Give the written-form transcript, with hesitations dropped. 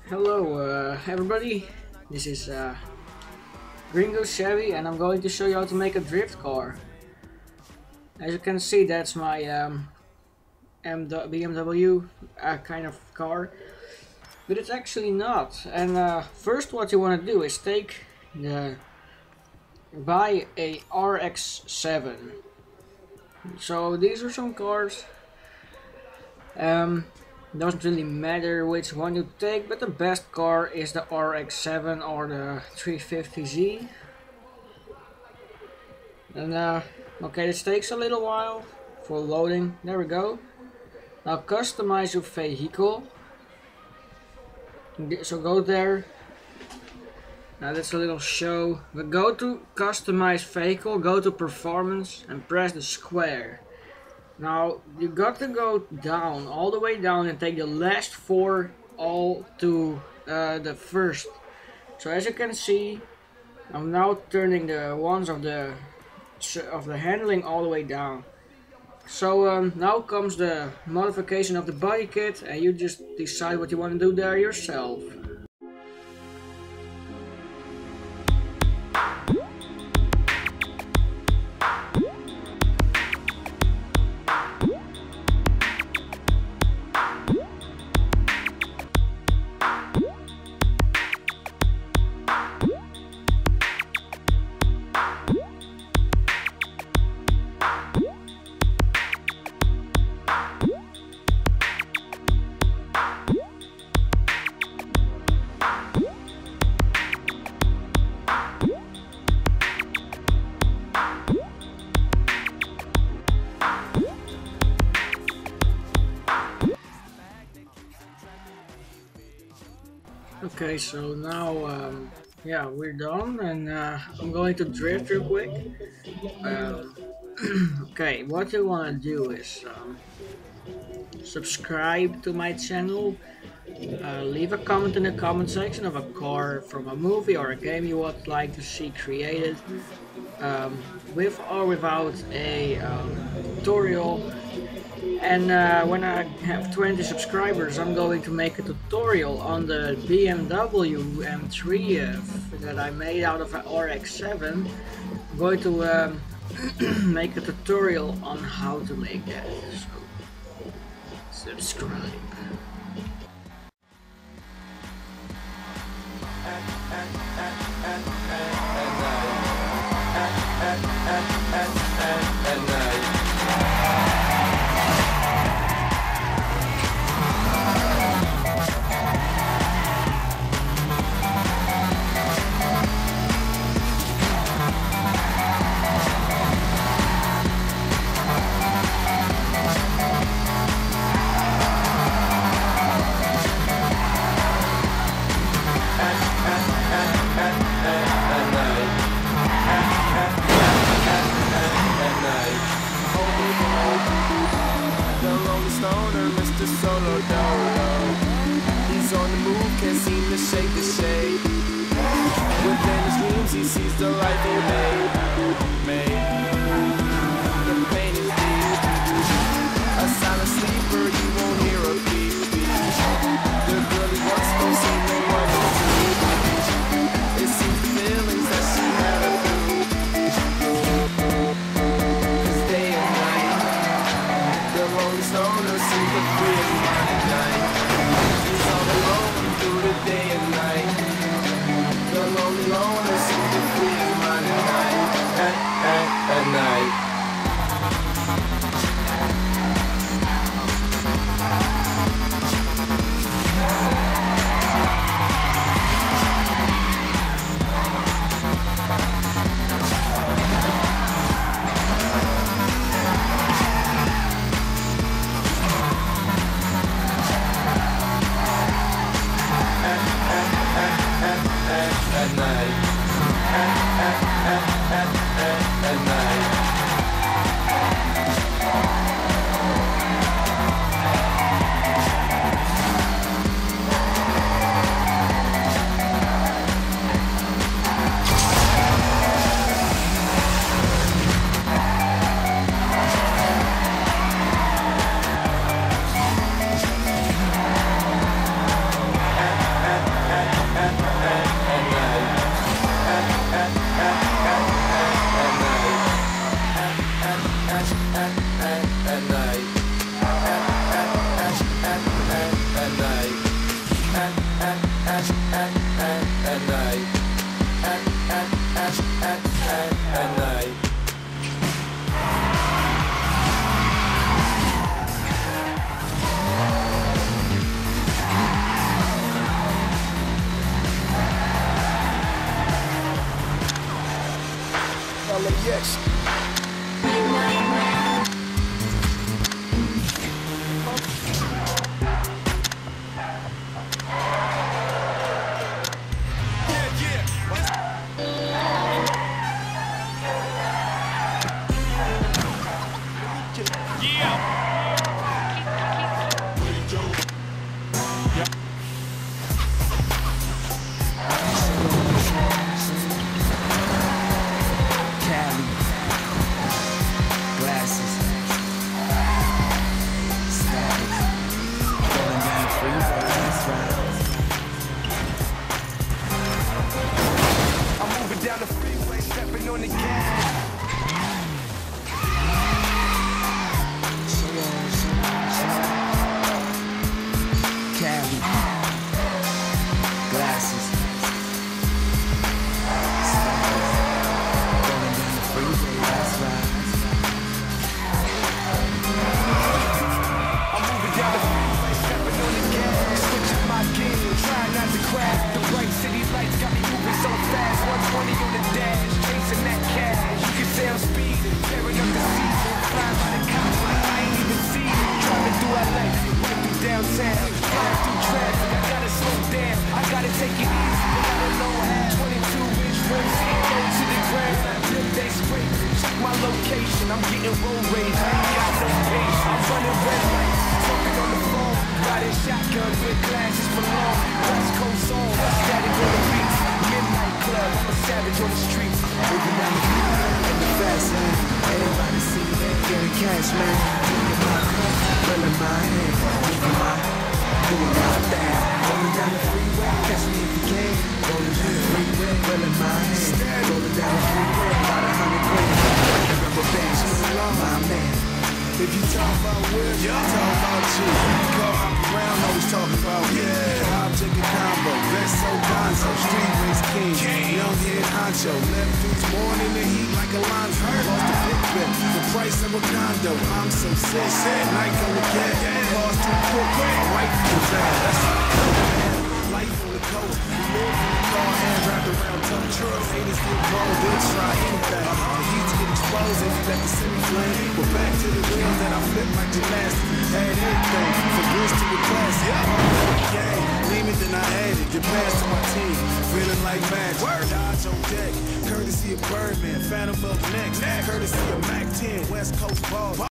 Hello everybody, this is Gringo Chevy and I'm going to show you how to make a drift car. As you can see, that's my BMW kind of car, but it's actually not. And first what you want to do is buy a RX-7. So these are some cars. Doesn't really matter which one you take, but the best car is the RX-7 or the 350Z. And okay, this takes a little while for loading. There we go. Now customize your vehicle. So go there. Now that's a little show. But go to customize vehicle, go to performance and press the square. Now you got to go down, all the way down, and take the last four all to the first. So as you can see, I'm now turning the ones of the handling all the way down. So now comes the modification of the body kit, and you just decide what you want to do there yourself. Okay, so now yeah, we're done, and I'm going to drift real quick. Okay, what you want to do is subscribe to my channel, leave a comment in the comment section of a car from a movie or a game you would like to see created, with or without a tutorial. And when I have 20 subscribers, I'm going to make a tutorial on the BMW M3 that I made out of an RX-7. I'm going to make a tutorial on how to make that, so subscribe. He's on the move, can't seem to shake the shade. Within his dreams, he sees the life he made. The pain is deep. A silent sleeper, you won't hear a beat. The girl he wants don't seem no one to sleep. It seems the feelings that she had are through. 'Cause day and night, the lonely stoner seems to free his mind at night. He's all alone through the day and night. The lonely loner seems to free his mind at night. at night. At night. At night. LAX. Down the freeway, stepping on the gas. Cali, glasses, going down the freeway, that's right. I'm moving down the freeway, stepping on the gas, switching my gears, trying not to crash. The bright city lights got me moving so fast. 120 on the dash, chasing that cash. You can say I'm speeding, tearing up the season. Flying by the cops like I ain't even see it. Driving through LA, running through downtown. Flying through traffic, I gotta slow down. I gotta take it easy, but I don't know how. 22-inch rims, go to the ground. Flip they straight, check my location. I'm getting road rage, I ain't got no patience. I'm running red lights, talking on the phone. Riding shotgun with glasses for long. West Coast on, static on the beat. Midnight club, I'm a savage on the streets. Moving down the freeway in the fast lane. Everybody see me, getting cash, man. Drinking my cup, filling my hand. Moving my, doing my thing. Rolling down the freeway, catch me if you can. Rolling down the freeway, filling my hand. Rolling down the freeway, about 100 grand. Rubber bands, my man. If you talk about Will, you talk about you. Go hop around, always talk about yeah. Object and combo, best so gonzo, street race king, young head honcho. Left dudes born in the heat like a line's hurt. Lost the big bet, the price of a condo. I'm so sick, Nike on the cat, lost too quick, right for the bag. Life on the coast, we live in the car, hand wrapped around tough trucks. Haters get cold, they'll try anything. The heat's get exposed and you let the city flame. We're back to the wheels that I flip like gymnastics. Had anything, from this to the classic. Game, lean it, then I added. Get past to my team, feeling like magic. Dodge on deck, courtesy of Birdman. Phantom up next, courtesy of Mac 10. West Coast balls.